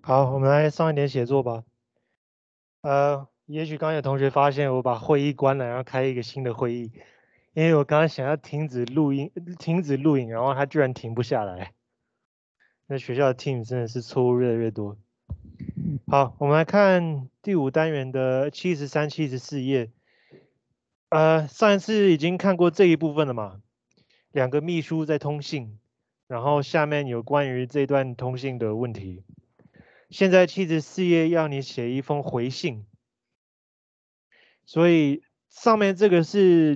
好，我们来上一点写作吧。也许刚刚有同学发现我把会议关了，然后开一个新的会议，因为我刚刚想要停止录音，然后它居然停不下来。那学校的 Team 真的是错误越来越多。好，我们来看第5单元的73、74页。上一次已经看过这一部分了嘛？两个秘书在通信，然后下面有关于这段通信的问题。现在74页要你写一封回信。所以上面这个是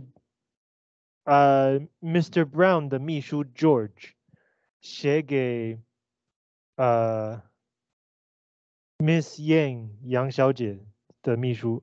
Mr. Brown 的秘书 George 写给Miss Yang 杨小姐的秘书，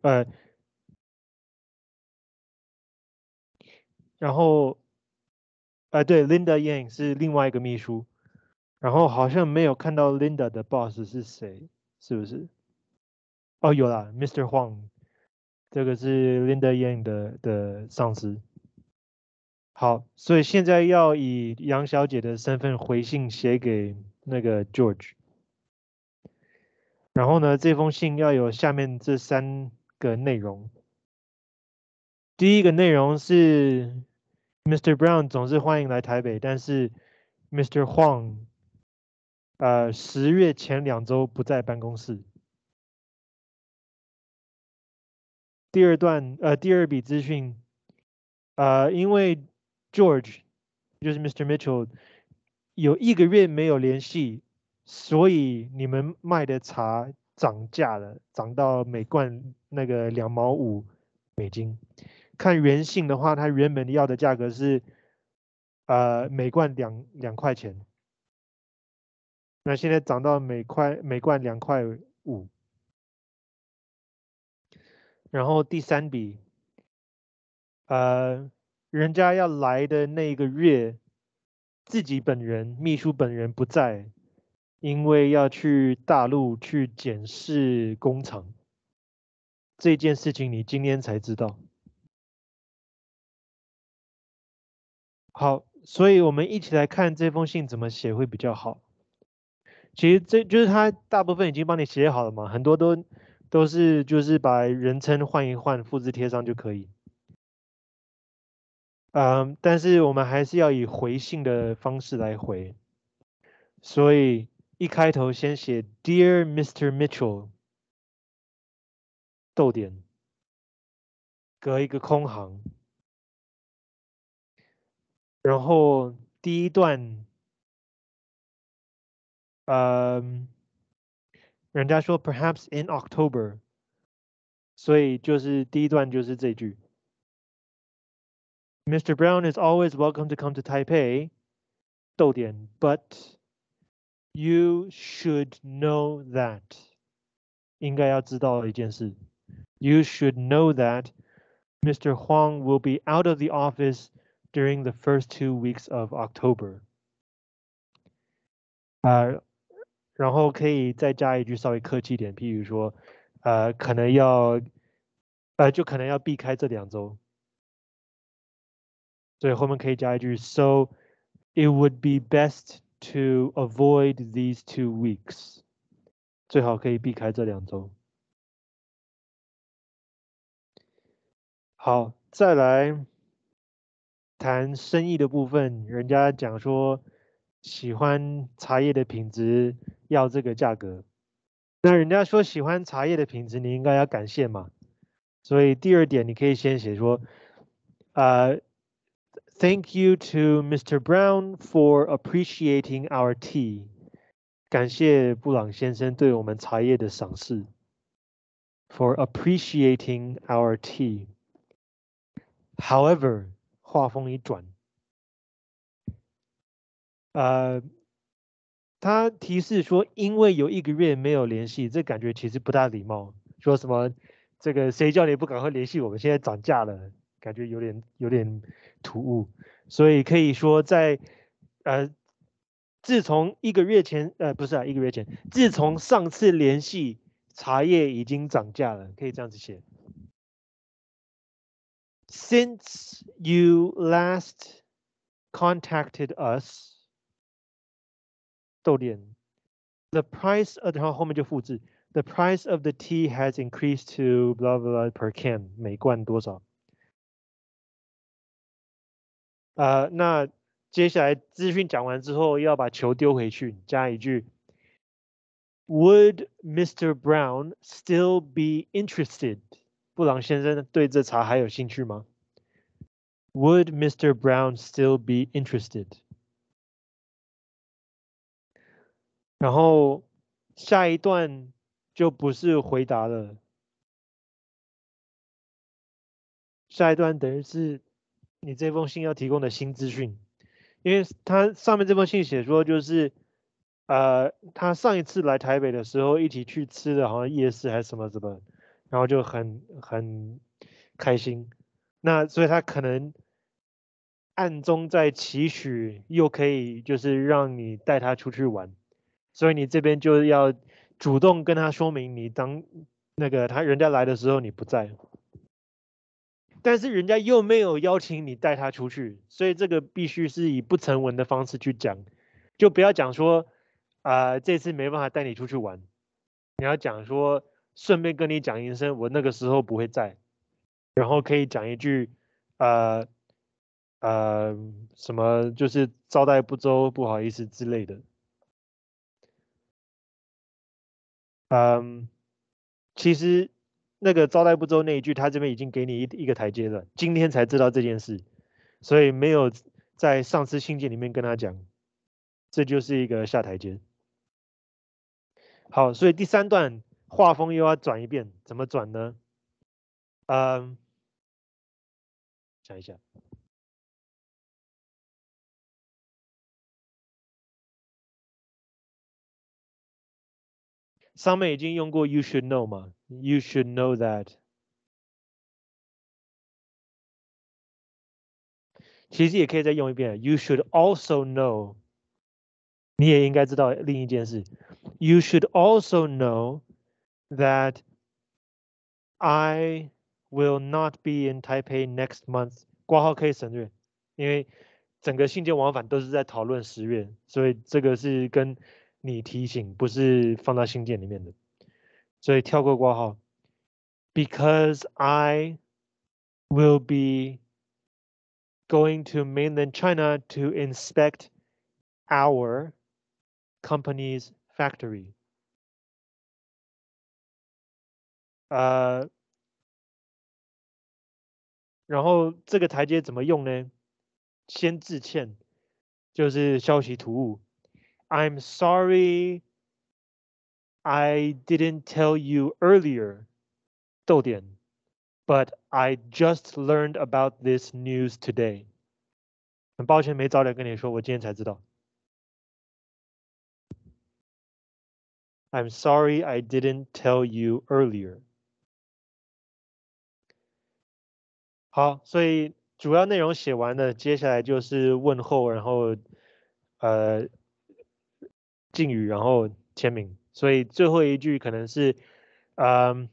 然后对 Linda Yang 是另外一个秘书，然后好像没有看到 Linda 的 boss 是谁，是不是？哦，有啦，Mr. Huang，这个是 Linda Yang 的上司。好，所以现在要以杨小姐的身份回信写给那个 George。然后呢，这封信要有下面这3个内容。第一个内容是 Mr. Brown 总是欢迎来台北，但是 Mr. Huang 10月前2周不在办公室。第二笔资讯，因为 George 就是 Mr. Mitchell 有1个月没有联系，所以你们卖的茶涨价了，涨到每罐那个$2.5。看原信的话，它原本要的价格是每罐2块钱，那现在涨到每罐2.5块。然后第3笔，人家要来的那个月，自己本人秘书本人不在，因为要去大陆去检视工厂。这件事情你今天才知道。好，所以我们一起来看这封信怎么写会比较好。其实这就是他大部分已经帮你写好了嘛，很多都是就是把人称换一换，复制贴上就可以。但是我们还是要以回信的方式来回，所以一开头先写 Dear Mr. Mitchell，逗点，隔一个空行，然后第一段，嗯，人家说 Perhaps in October，所以就是第一段就是这句。Mr. Brown is always welcome to come to Taipei. 逗点 But you should know that 应该要知道一件事。You should know that Mr. Huang will be out of the office during the first 2 weeks of October. 然后可以再加一句稍微客气点，譬如说，可能要，就可能要避开这2周，所以后面可以加一句，So it would be best to avoid these 2 weeks，最好可以避开这2周。好，再来谈生意的部分，人家讲说喜欢茶叶的品质，要这个价格。那人家说喜欢茶叶的品质，你应该要感谢嘛。所以第2点，你可以先写说，Thank you to Mr. Brown for appreciating our tea。感谢布朗先生对我们茶叶的赏识。For appreciating our tea。However，话锋一转，他提示说，因为有1个月没有联系，这感觉其实不大礼貌。说什么这个谁叫你不赶快联系我们？现在涨价了，感觉有点突兀。所以可以说在自从1个月前，不是1个月前，自从上次联系，茶叶已经涨价了，可以这样子写。Since you last contacted us，逗点 The price of 然后后面就复制 the price of the tea has increased to blah blah per can 每罐多少？那接下来资讯讲完之后，要把球丢回去，加一句 Would Mr. Brown still be interested？布朗先生对这茶还有兴趣吗？Would Mr. Brown still be interested？然后下一段就不是回答了，下一段等于是你这封信要提供的新资讯，因为他上面这封信写说就是，他上一次来台北的时候一起去吃的好像夜市还是什么什么，然后就很开心，那所以他可能暗中在期许，又可以就是让你带他出去玩，所以你这边就要主动跟他说明，你当那个人家来的时候你不在，但是人家又没有邀请你带他出去，所以这个必须是以不成文的方式去讲，就不要讲说，这次没办法带你出去玩，你要讲说，顺便跟你讲一声，我那个时候不会在，然后可以讲一句，呃呃，什么就是招待不周，不好意思之类的，嗯，其实那个招待不周那一句，他这边已经给你一个台阶了，今天才知道这件事。所以没有在上次信件里面跟他讲，这就是一个下台阶。好，所以第三段画风又要转一遍，怎么转呢？嗯，想一下，上面已经用过 you should know 嘛，you should know that，其实也可以再用一遍，you should also know，你也应该知道另一件事，you should also know that I will not be in Taipei next month。挂号可以省略，因为整个信件往返都是在讨论10月，所以这个是跟你提醒，不是放到信件里面的，所以跳过挂号。Because I will be going to mainland China to inspect our company's factory。呃，然后这个台阶怎么用呢？先致歉，就是消息突兀。I'm sorry I didn't tell you earlier. 逗点 But I just learned about this news today. 很抱歉没早点跟你说，我今天才知道。I'm sorry I didn't tell you earlier. 好，所以主要内容写完了，接下来就是问候，然后呃敬语，然后签名。所以最后一句可能是，嗯、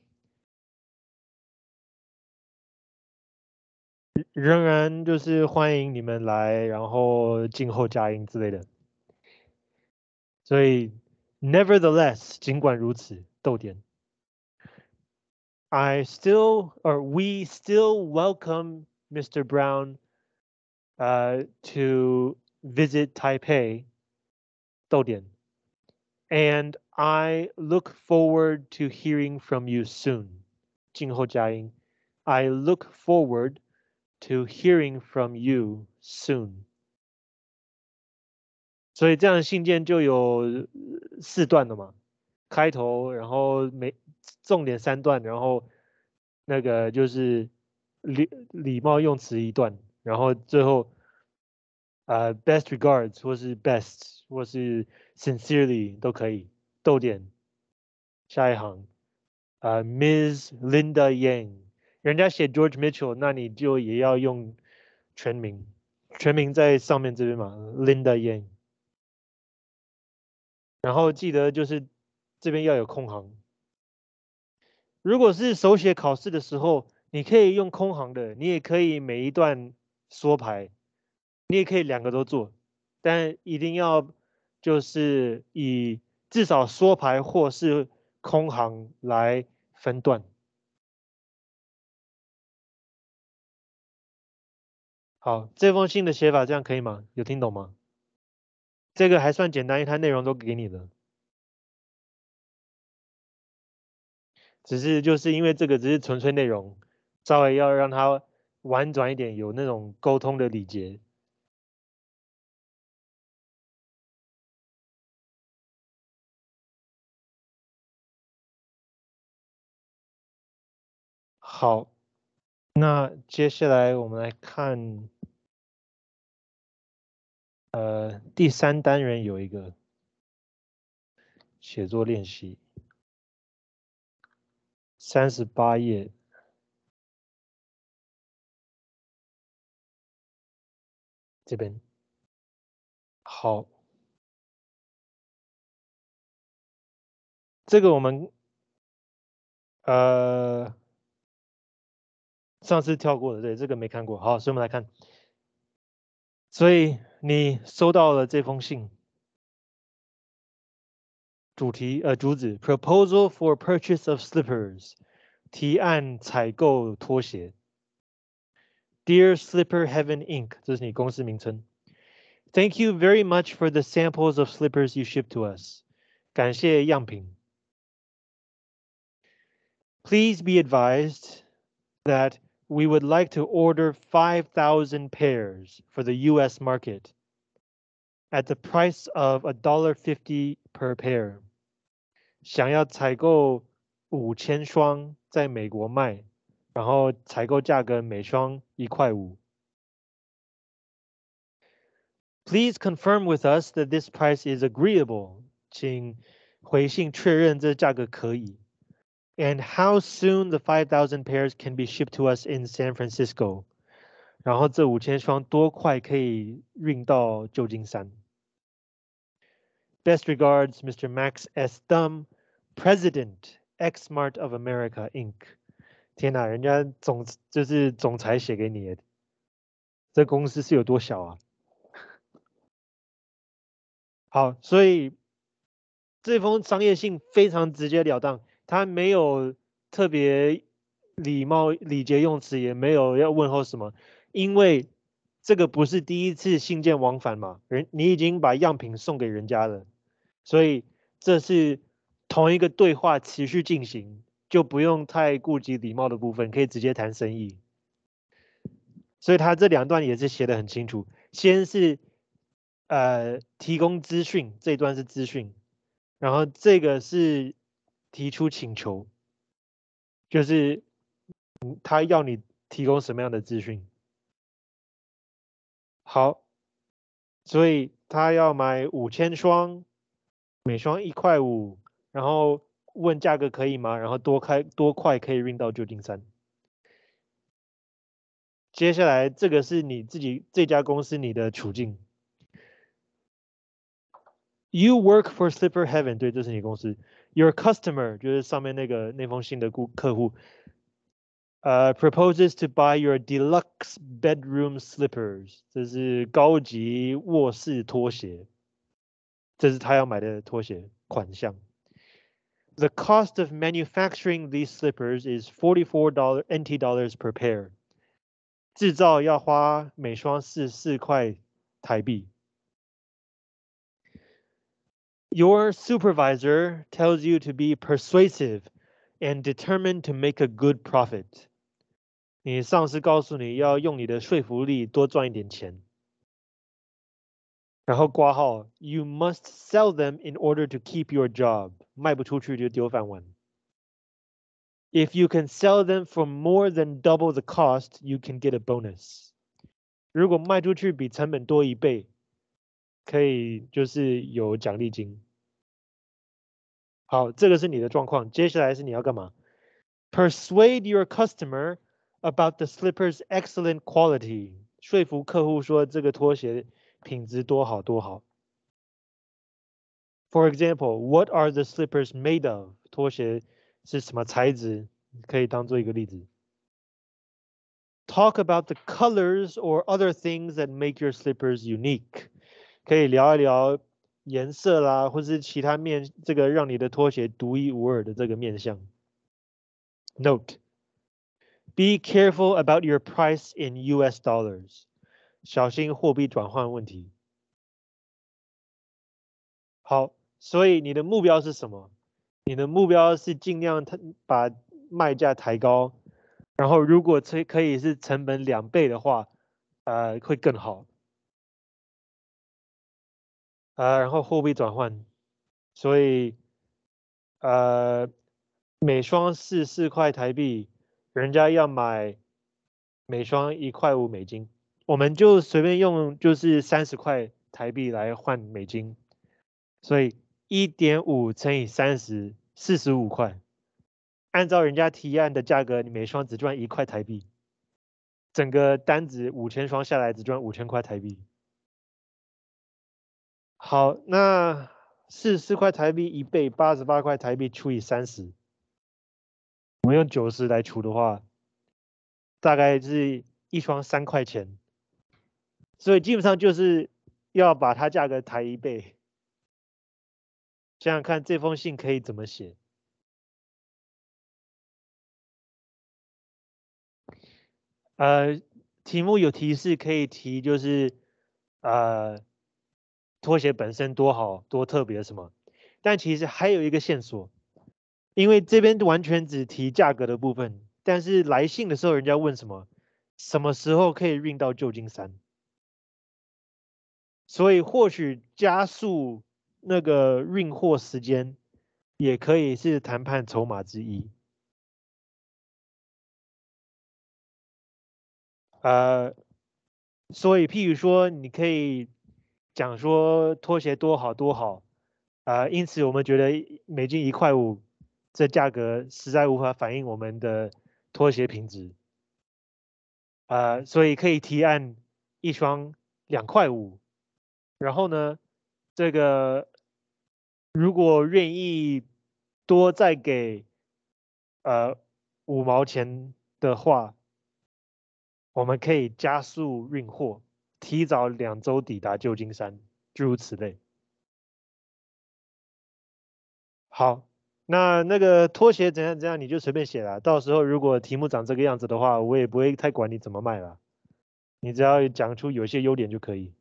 仍然就是欢迎你们来，然后静候佳音之类的。所以，nevertheless，尽管如此，逗点，I still or we still welcome Mr. Brown to visit Taipei，逗点，and I look forward to hearing from you soon，静候佳音，I look forward to hearing from you soon。所以这样信件就有4段了嘛，开头，然后重点3段，然后那个就是礼貌用词1段，然后最后best regards 或是 best 或是 sincerely 都可以，逗点，下一行Ms. Linda Yang，人家写 George Mitchell，那你就也要用全名，全名在上面这边嘛，Linda Yang。然后记得就是这边要有空行。如果是手写考试的时候，你可以用空行的，你也可以每一段缩排，你也可以2个都做，但一定要就是以至少缩排或是空行来分段。好，这封信的写法这样可以吗？有听懂吗？这个还算简单，因为它内容都给你了，只是就是因为这个只是纯粹内容，稍微要让它婉转一点，有那种沟通的礼节。好，那接下来我们来看，第三单元有一个写作练习，38页这边。好，这个我们呃上次跳过的，对，这个没看过。好，所以我们来看。所以你收到了这封信，主旨 Proposal for Purchase of Slippers，提案采购拖鞋。Dear Slipper Heaven Inc.，这是你公司名称。Thank you very much for the samples of slippers you shipped to us。感谢样品。Please be advised that we would like to order 5,000 pairs for the U.S. market at the price of $1.50 per pair。想要采购5000双在美国卖，然后采购价格每双1.5块。Please confirm with us that this price is agreeable。请回信确认这价格可以。And how soon the 5,000 pairs can be shipped to us in San Francisco？然后这5000双多快可以运到旧金山？Best regards, Mr. Max S. Thumb, President, Xmart of America Inc.天哪，人家就是总裁写给你的，这公司是有多小啊？好，所以这封商业信非常直截了当，他没有特别礼节用词，也没有要问候什么，因为这个不是第一次信件往返嘛，你已经把样品送给人家了，所以这是同一个对话持续进行，就不用太顾及礼貌的部分，可以直接谈生意。所以他这两段也是写的很清楚，先是提供资讯，这一段是资讯，然后这个是提出请求，就是他要你提供什么样的资讯。好，所以他要买5000双，每双1.5块，然后问价格可以吗？然后多快可以运到旧金山？接下来这个是你自己这家公司你的处境。You work for Slipper Heaven，对，这是你公司。Your customer 就是上面那封信的客户，proposes to buy your deluxe bedroom slippers，这是高级卧室拖鞋，这是他要买的拖鞋款项。The cost of manufacturing these slippers is $44 NT dollars per pair。制造要花每双4块台币。Your supervisor tells you to be persuasive and determined to make a good profit。你上司告诉你要用你的说服力多赚一点钱。然后挂号，You must sell them in order to keep your job。卖不出去就丢饭碗。If you can sell them for more than double the cost, you can get a bonus。如果卖出去比成本多1倍，可以就是有奖励金。好，这个是你的状况，接下来是你要干嘛？Persuade your customer about the slipper's excellent quality。说服客户说这个拖鞋品质多好多好。For example, what are the slippers made of？拖鞋是什么材质？可以当做一个例子。Talk about the colors or other things that make your slippers unique。可以聊一聊颜色啦，或是其他这个让你的拖鞋独一无二的这个面向。Note: Be careful about your price in U.S. dollars. 小心货币转换问题。好，所以你的目标是什么？你的目标是尽量把卖价抬高，然后如果可以是成本2倍的话，会更好。然后货币转换，所以每双是4块台币，人家要买每双1.5块美金，我们就随便用就是30块台币来换美金，所以1.5乘以30，45块。按照人家提案的价格，你每双只赚1块台币，整个单子5000双下来只赚5000块台币。好，那44块台币1倍，88块台币除以30，我们用90来除的话，大概是一双3块钱，所以基本上就是要把它价格抬1倍。想想看这封信可以怎么写？题目有提示可以提，就是拖鞋本身多好多特别什么，但其实还有一个线索，因为这边完全只提价格的部分，但是来信的时候人家问什么，什么时候可以运到旧金山？所以或许加速那个运货时间，也可以是谈判筹码之一。所以譬如说，你可以讲说拖鞋多好多好，因此我们觉得美金1.5块，这价格实在无法反映我们的拖鞋品质，所以可以提案一双2.5块，然后呢，这个如果愿意多再给5毛钱的话，我们可以加速运货，提早2周抵达旧金山，诸如此类。好，那个拖鞋怎样怎样，你就随便写了。到时候如果题目长这个样子的话，我也不会太管你怎么卖了，你只要讲出有些优点就可以。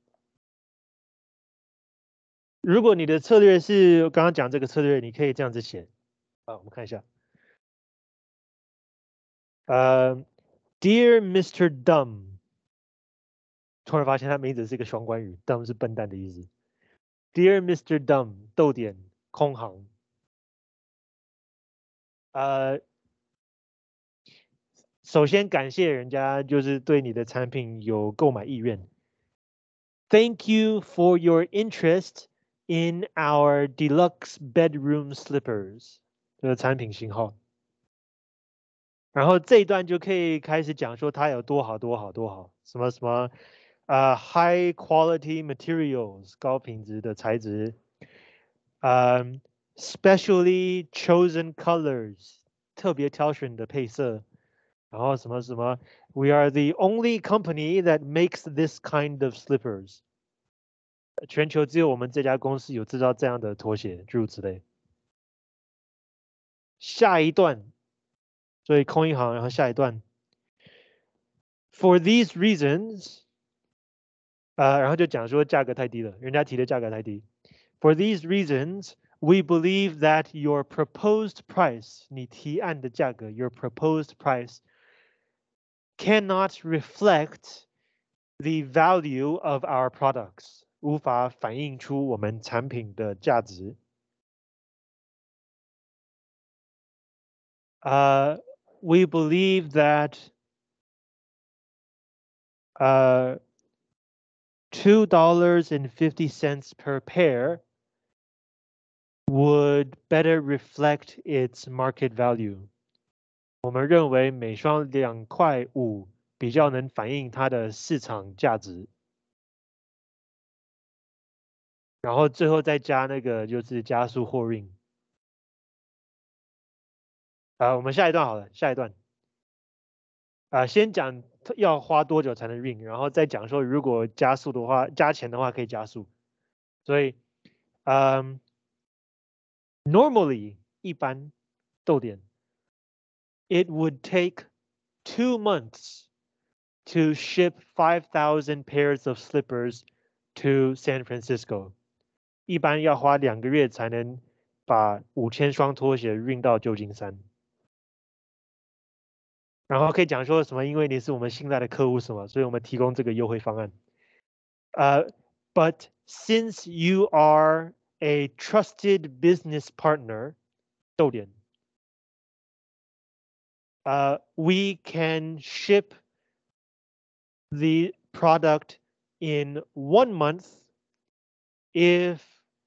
如果你的策略是刚刚讲这个策略，你可以这样子写。我们看一下。Dear Mr. Dumb，突然发现他名字是一个双关语，dumb 是笨蛋的意思。Dear Mr. Dumb，逗点空行。首先感谢人家就是对你的产品有购买意愿。Thank you for your interest in our deluxe bedroom slippers，这个产品型号。然后这一段就可以开始讲说它有多好多好多好，什么什么high quality materials 高品质的材质，specially chosen colors 特别挑选的配色，然后什么什么 we are the only company that makes this kind of slippers，全球只有我们这家公司有制造这样的拖鞋，诸如此类。下一段，所以空一行，然后下一段。For these reasons，然后就讲说价格太低了，人家提的价格太低。For these reasons, we believe that your proposed price，你提案的价格，your proposed price cannot reflect the value of our products，无法反映出我们产品的价值。We believe that $2.50 per pair would better reflect its market value。我们认为每双2.5块比较能反映它的市场价值。然后最后再加那个就是加速货运。我们下一段好了，下一段。先讲要花多久才能运，然后再讲说如果加速的话，加钱的话可以加速。所以 Normally 一般逗点 it would take 2 months to ship 5,000 pairs of slippers to San Francisco。一般要花2个月才能把5000双拖鞋运到旧金山。然后可以讲说什么？因为你是我们信赖的客户什么，所以我们提供这个优惠方案。But since you are a trusted business partner，逗点，we can ship the product in 1 month if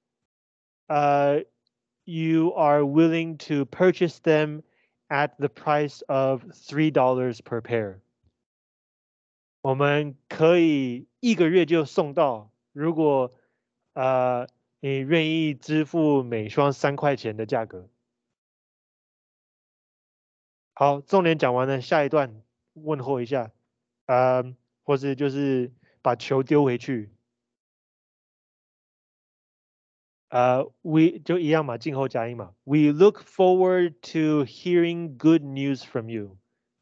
you are willing to purchase them at the price of $3 per pair。我们可以1个月就送到，如果你愿意支付每双3块钱的价格。好，重点讲完了，下一段问候一下，或是就是把球丢回去。we 就一样嘛，静候佳音嘛。We look forward to hearing good news from you。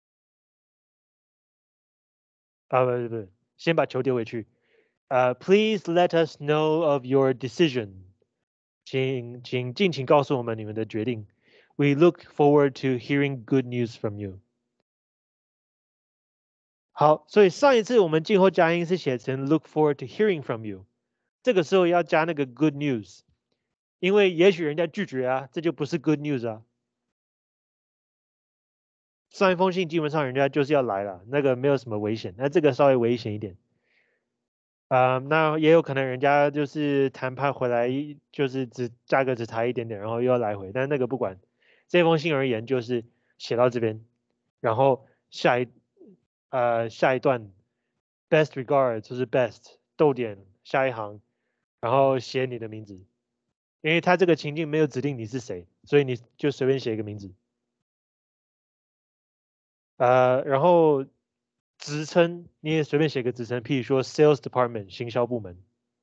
不，先把球丢回去。Please let us know of your decision。请敬请告诉我们你们的决定。We look forward to hearing good news from you。好，所以上一次我们静候佳音是写成 look forward to hearing from you，这个时候要加那个 good news，因为也许人家拒绝啊，这就不是 good news 啊。上一封信基本上人家就是要来了，那个没有什么危险，那这个稍微危险一点。那也有可能人家就是谈判回来，就是价格只差一点点，然后又要来回，但那个不管。这封信而言就是写到这边，然后下一段 best regards 就是 best 逗点下一行，然后写你的名字，因为他这个情境没有指定你是谁，所以你就随便写一个名字。然后职称你也随便写个职称，譬如说 sales department 行销部门。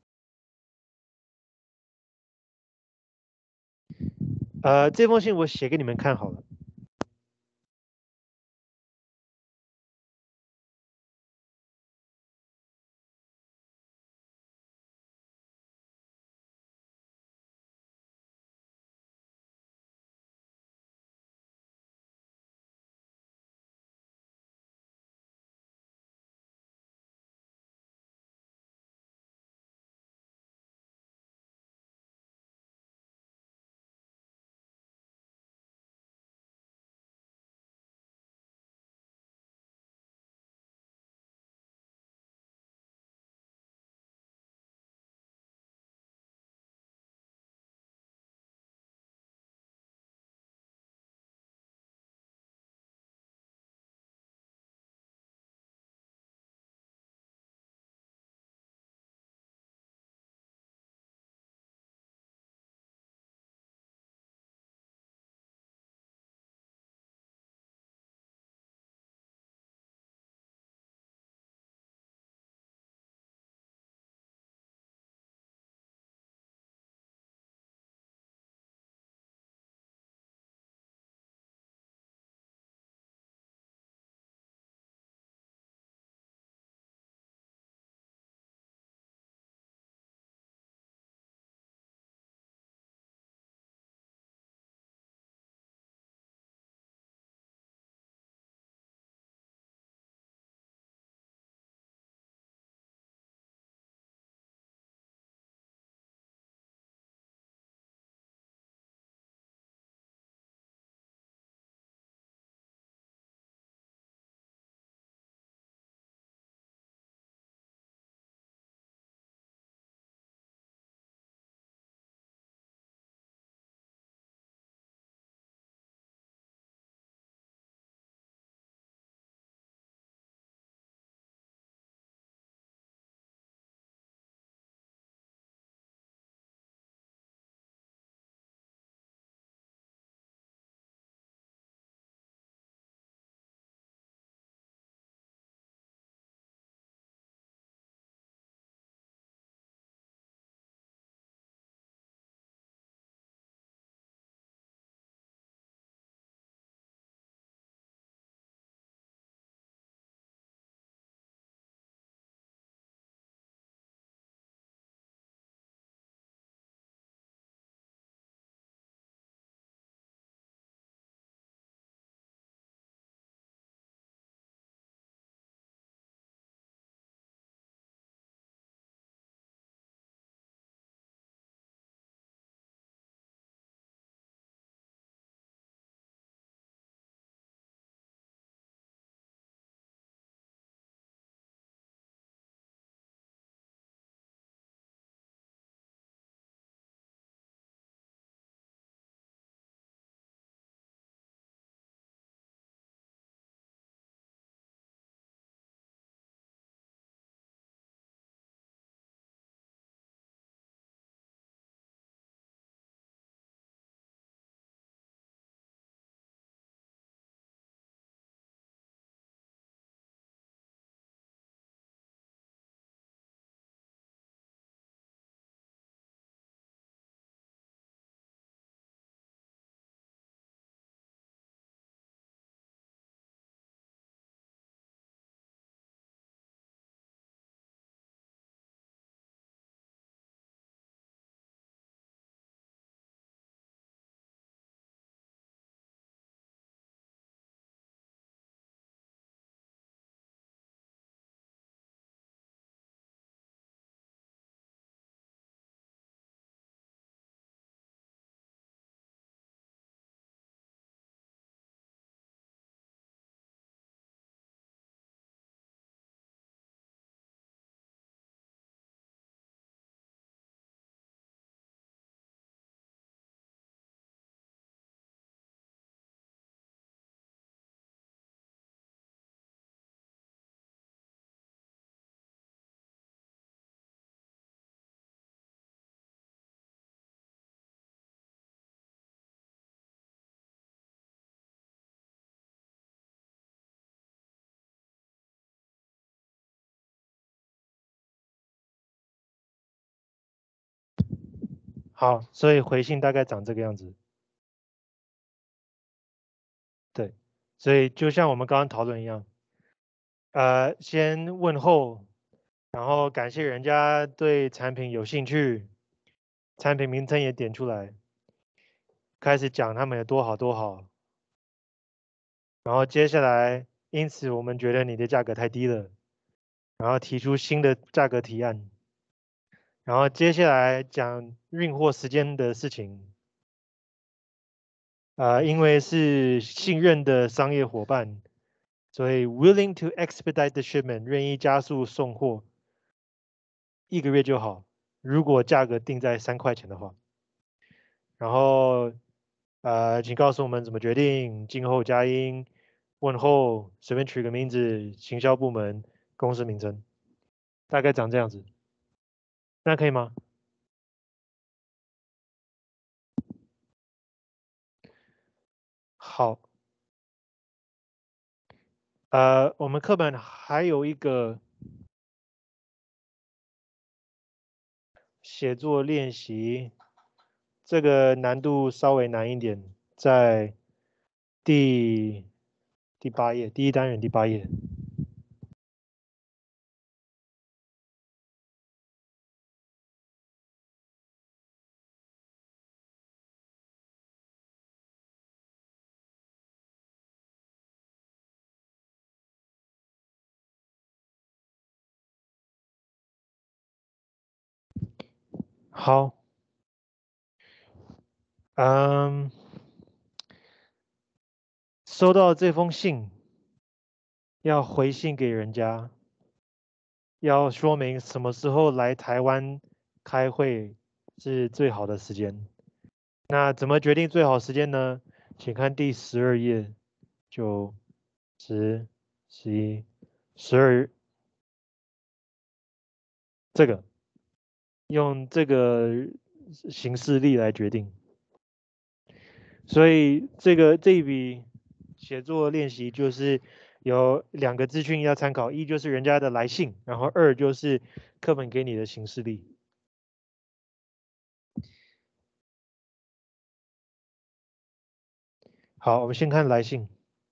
这封信我写给你们看好了。 好，所以回信大概长这个样子。对，所以就像我们刚刚讨论一样，先问候，然后感谢人家对产品有兴趣，产品名称也点出来，开始讲他们有多好多好，然后接下来，因此我们觉得你的价格太低了，然后提出新的价格提案，然后接下来讲运货时间的事情，因为是信任的商业伙伴，所以 willing to expedite the shipment，愿意加速送货，1个月就好，如果价格定在3块钱的话。然后请告诉我们怎么决定，静候佳音，问候，随便取个名字，行销部门，公司名称，大概长这样子，那可以吗？好，我们课本还有一个写作练习，这个难度稍微难一点，在第第8页，第一单元第8页。好，嗯，收到这封信，要回信给人家，要说明什么时候来台湾开会是最好的时间。那怎么决定最好时间呢？请看第12页，9、10、11、12，这个用这个形式例来决定。所以这一笔写作练习就是有2个资讯要参考，一就是人家的来信，然后2就是课本给你的形式例。好，我们先看来信。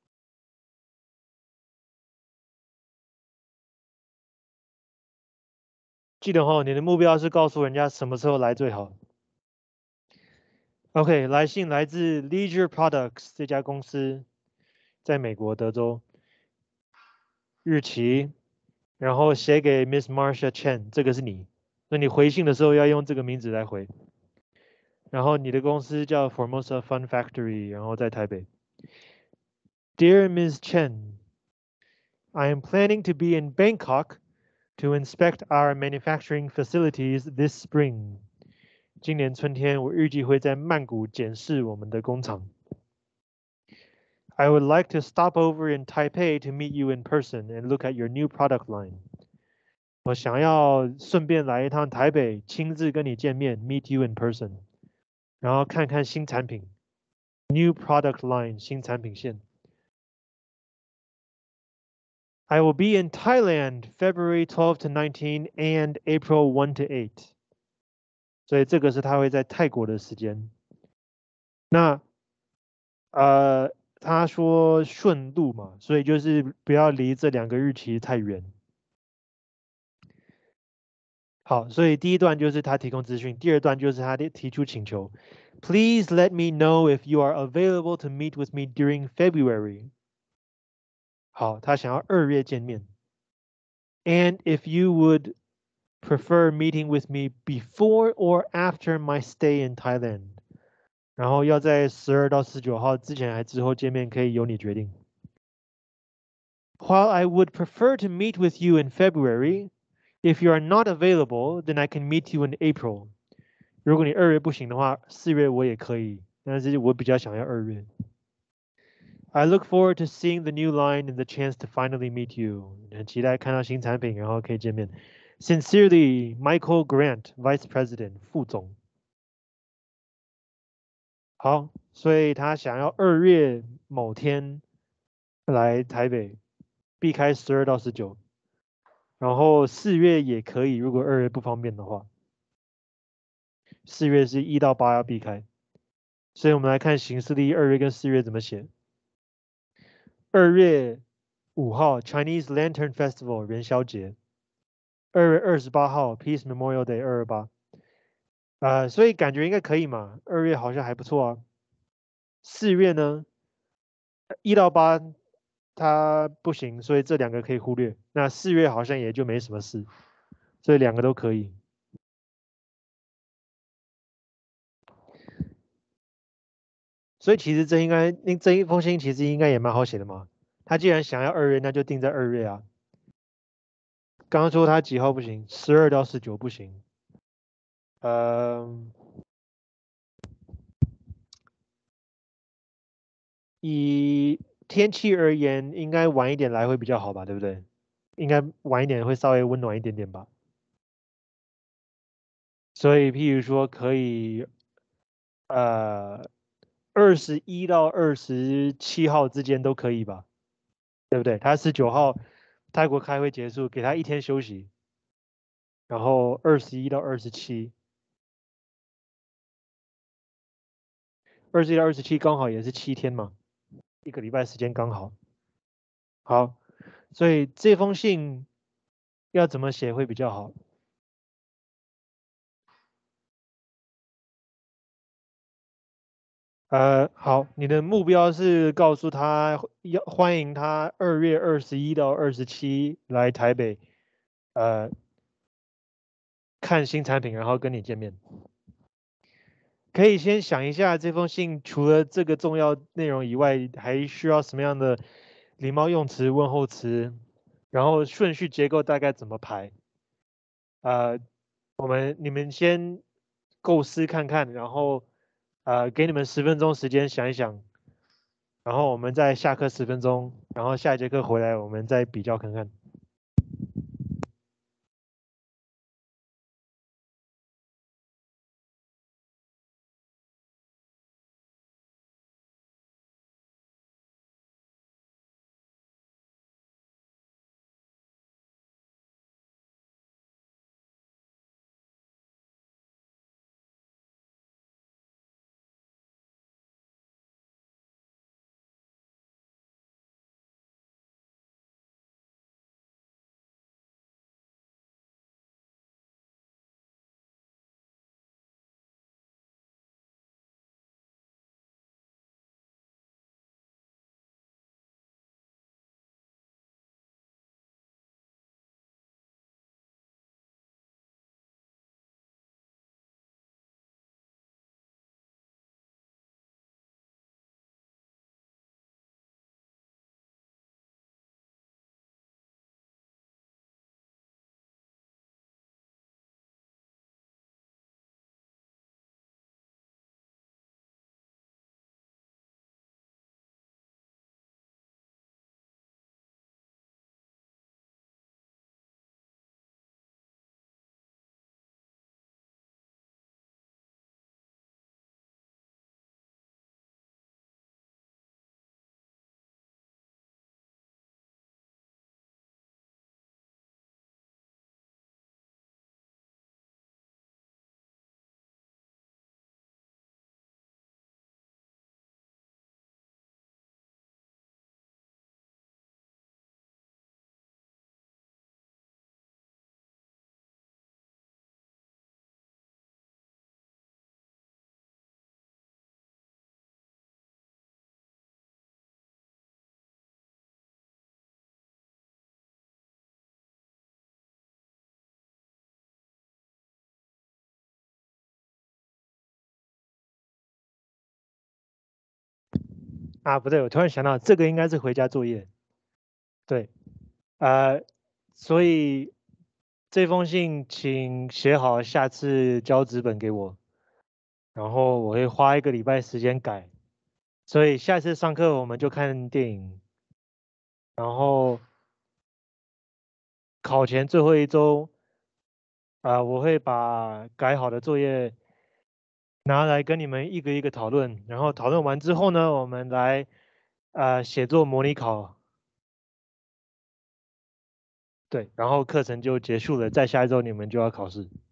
记得哦，你的目标是告诉人家什么时候来最好。OK，来信来自 Leisure Products 这家公司，在美国德州，日期，然后写给 Miss Marsha Chen，这个是你。那你回信的时候要用这个名字来回。然后你的公司叫 Formosa Fun Factory，然后在台北。Dear Ms. Chen, I am planning to be in Bangkok to inspect our manufacturing facilities this spring. 今年春天，我预计会在曼谷检视我们的工厂。I would like to stop over in Taipei to meet you in person and look at your new product line. 我想要顺便来一趟台北，亲自跟你见面，meet you in person，然后看看新产品，new product line 新产品线。I will be in Thailand February 12 to 19 and April 1 to 8。所以这个是他会在泰国的时间。那他说顺路嘛，所以就是不要离这2个日期太远。好，所以第一段就是他提供资讯，第二段就是他提出请求。Please let me know if you are available to meet with me during February。好，他想要2月见面。And if you would prefer meeting with me before or after my stay in Thailand。然后要在12到19号之前还之后见面，可以由你决定。While I would prefer to meet with you in February, if you are not available, then I can meet you in April. 如果你2月不行的话，4月我也可以，但是我比较想要2月。I look forward to seeing the new line and the chance to finally meet you. 很期待看到新产品，然后可以见面。Sincerely, Michael Grant, Vice President，副总。好，所以他想要2月某天来台北，避开12到19，然后4月也可以，如果2月不方便的话。 4月是1到8要避开，所以我们来看行事历2月跟4月怎么写。2月5号 Chinese Lantern Festival 元宵节，2月28号 Peace Memorial Day 228，所以感觉应该可以嘛，2月好像还不错啊。4月呢，1到8它不行，所以这两个可以忽略。那4月好像也就没什么事，所以两个都可以。所以其实这一封信其实应该也蛮好写的嘛。他既然想要2月，那就定在2月啊。刚刚说他几号不行，12到19不行。呃，以天气而言，应该晚一点来会比较好吧，对不对？应该晚一点会稍微温暖一点点吧。所以譬如说可以21到27号之间都可以吧，对不对？他19号泰国开会结束，给他一天休息，然后21到27，21到27刚好也是7天嘛，一个礼拜时间刚好。好，所以这封信要怎么写会比较好？好，你的目标是告诉他要欢迎他2月21到27来台北，呃，看新产品，然后跟你见面。可以先想一下这封信除了这个重要内容以外，还需要什么样的礼貌用词、问候词，然后顺序结构大概怎么排？呃，你们先构思看看，然后给你们10分钟时间想一想，然后我们再下课10分钟，然后下一节课回来我们再比较看看。不对，我突然想到这个应该是回家作业。对，呃，所以这封信请写好，下次交纸本给我，然后我会花一个礼拜时间改。所以下次上课我们就看电影，然后考前最后一周，我会把改好的作业拿来跟你们一个一个讨论，然后讨论完之后呢，我们来写作模拟考，对，然后课程就结束了，再下一周你们就要考试。